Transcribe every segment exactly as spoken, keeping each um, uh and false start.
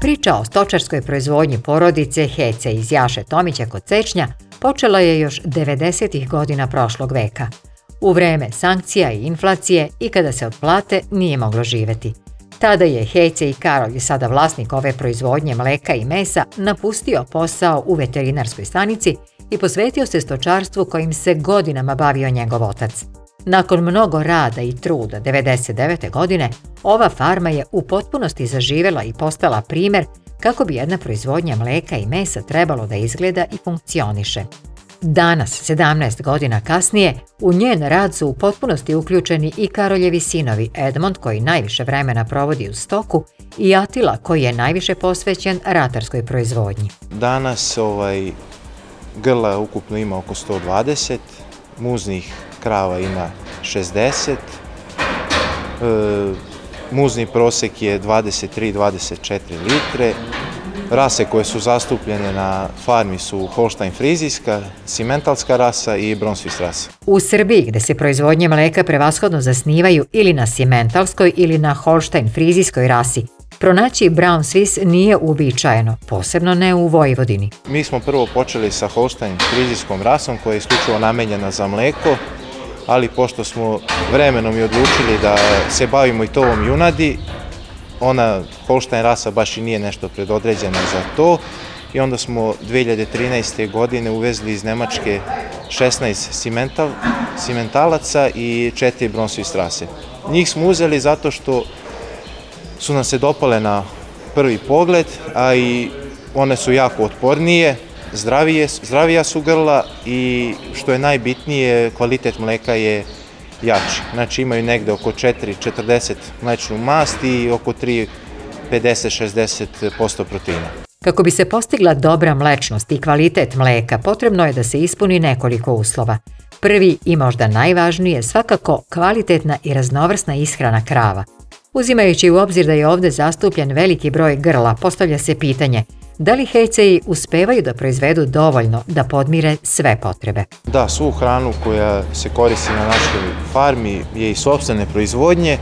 Priča o stočarskoj proizvodnji porodice Hece iz Jaše Tomića kod Cečnja počela je još devedesetih godina prošlog veka. U vreme sankcija i inflacije i kada se od plate nije moglo živeti. Tada je Hece i Karolj, sada vlasnik ove proizvodnje mleka i mesa, napustio posao u veterinarskoj stanici i posvetio se stočarstvu kojim se godinama bavio njegov otac. Nakon mnogo rada i truda devedeset devete. godine, ova farma je u potpunosti zaživela i postala primer kako bi jedna proizvodnja mleka i mesa trebalo da izgleda i funkcioniše. Danas, sedamnaest godina kasnije, u njen rad su u potpunosti uključeni i Karoljevi sinovi Edmond, koji najviše vremena provodi u stoku, i Atila, koji je najviše posvećen ratarskoj proizvodnji. Danas ovaj, grla ukupno ima oko sto dvadeset, muznih krava ima šezdeset, e, muzni prosek je dvadeset tri do dvadeset četiri litre, rase koje su zastupljene na farmi su Holštajn-frizijska, simentalska rasa i Bronsviss rasa. U Srbiji, gde se proizvodnje mleka prevashodno zasnivaju ili na simentalskoj ili na Holštajn-frizijskoj rasi, pronaći Bronsviss nije uobičajeno, posebno ne u Vojvodini. Mi smo prvo počeli sa Holštajn-frizijskom rasom koja je isključivo namenjena za mleko, ali pošto smo vremenom i odlučili da se bavimo i tovom junadi, ona Holštajn rasa baš i nije nešto predodređena za to i onda smo dve hiljade trinaeste. godine uvezli iz Nemačke šesnaest simental, simentalaca i četiri Bronsviss rase. Njih smo uzeli zato što su nam se dopale na prvi pogled, a i one su jako otpornije, zdravije, zdravija su grla i što je najbitnije, kvalitet mleka je jači. Znači imaju negde oko četiri do četrdeset mlečnu mast i oko tri do pedeset do šezdeset posto proteina. Kako bi se postigla dobra mlečnost i kvalitet mleka, potrebno je da se ispuni nekoliko uslova. Prvi i možda najvažniji je svakako kvalitetna i raznovrsna ishrana krava. Uzimajući u obzir da je ovde zastupljen veliki broj grla, postavlja se pitanje da li Heceji uspevaju da proizvedu dovoljno da podmire sve potrebe. Da, svu hranu koja se koristi na našoj farmi je iz sopstvene proizvodnje.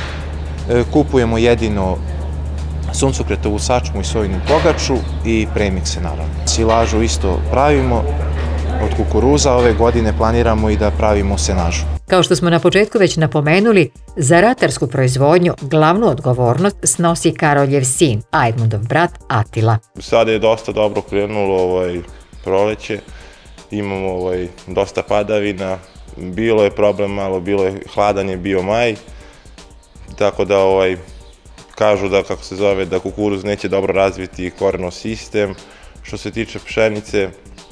Kupujemo jedino suncokretovu sačmu i sojinu pogaču i premikse naravno. Silažu isto pravimo od kukuruza, ove godine planiramo i da pravimo senažu. Kao što smo na početku već napomenuli, za ratarsku proizvodnju glavnu odgovornost snosi Karoljev sin, a Edmundov brat Atila. Sada je dosta dobro krenulo ovaj, proleće, imamo ovaj, dosta padavina, bilo je problem malo, bilo je hladan je bio maj, tako da ovaj, kažu da, kako se zove, da kukuruz neće dobro razviti koreno sistem. Što se tiče pšenice,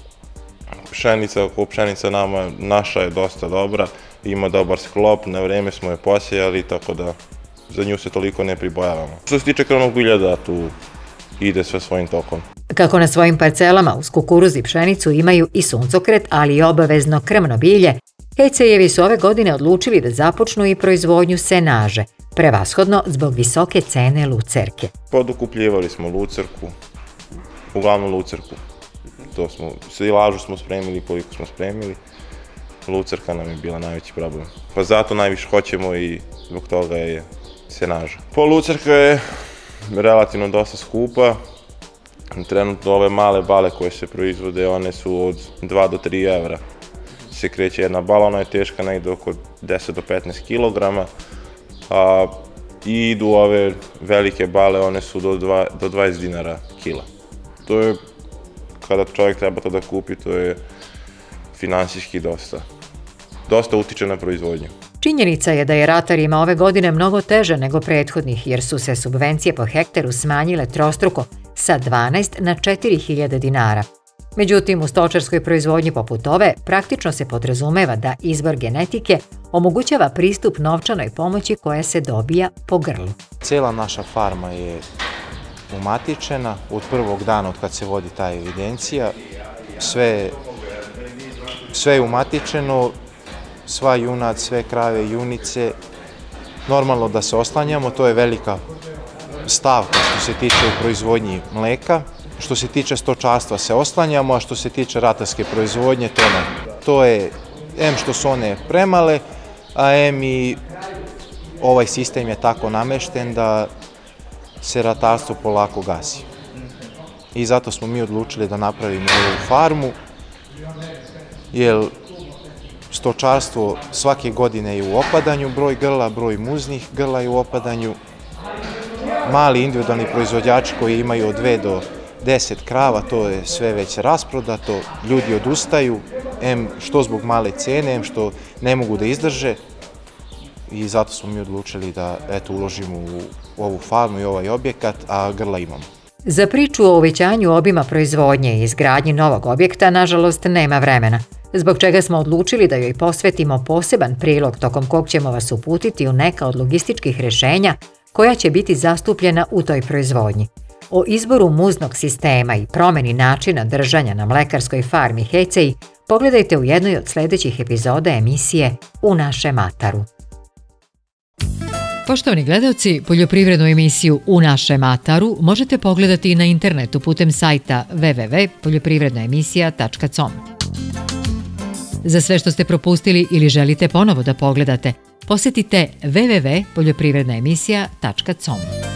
pšenica, oko pšenica nama, naša je dosta dobra, ima dobar sklop, na vreme smo je posejali, tako da za nju se toliko ne pribojavamo. Što se tiče krvnog bilja, da, tu ide sve svojim tokom. Kako na svojim parcelama uz kukuruz i pšenicu imaju i suncokret, ali i obavezno krmno bilje, Hecejevi su ove godine odlučili da započnu i proizvodnju senaže, prevashodno zbog visoke cene lucerke. Podukupljivali smo lucerku, uglavnom lucerku. To smo, silažu smo spremili koliko smo spremili, lucerka nam je bila najveći problem. Pa zato najviše hoćemo i zbog toga je senaža. Po lucerka je relativno dosta skupa. Trenutno ove male bale koje se proizvode, one su od dva do tri evra. Se kreće jedna bala, ona je teška negde oko deset do petnaest kilograma. A i idu ove velike bale, one su do dvadeset dinara kila. To je, kada čovjek treba to da kupi, to je finansijski dosta. Dosta utiče na proizvodnju. Činjenica je da je ratarima ove godine mnogo teže nego prethodnih, jer su se subvencije po hektaru smanjile trostruko sa dvanaest na četiri hiljade dinara. Međutim, u stočarskoj proizvodnji poput ove praktično se podrazumeva da izbor genetike omogućava pristup novčanoj pomoći koja se dobija po grlu. Cela naša farma je umatičena od prvog dana od kad se vodi ta evidencija. Sve, sve je umatičeno, sva junad, sve krave, junice. Normalno da se oslanjamo, to je velika stavka što se tiče u proizvodnji mleka. Što se tiče stočarstva se oslanjamo, a što se tiče ratarske proizvodnje, to ne. To je, em što su one premale, a em i ovaj sistem je tako namešten da se ratarstvo polako gasi. i zato smo mi odlučili da napravimo ovu farmu, jer stočarstvo svake godine je u opadanju, broj grla, broj muznih grla je u opadanju. Mali individualni proizvođači koji imaju od dve do deset krava, to je sve već rasprodato, ljudi odustaju, em što zbog male cene, em što ne mogu da izdrže, i zato smo mi odlučili da eto, uložimo u ovu farmu i ovaj objekat, a grla imamo. Za priču o uvećanju obima proizvodnje i izgradnji novog objekta, nažalost, nema vremena, zbog čega smo odlučili da joj posvetimo poseban prilog tokom kog ćemo vas uputiti u neka od logističkih rješenja koja će biti zastupljena u toj proizvodnji. O izboru muznog sistema i promjeni načina držanja na mlekarskoj farmi Heceji pogledajte u jednoj od sljedećih epizoda emisije U našem ataru. Poštovani gledalci, poljoprivrednu emisiju U našem ataru možete pogledati i na internetu putem sajta w w w tačka poljoprivredna emisija tačka com. Za sve što ste propustili ili želite ponovo da pogledate, posjetite w w w tačka poljoprivredna emisija tačka com.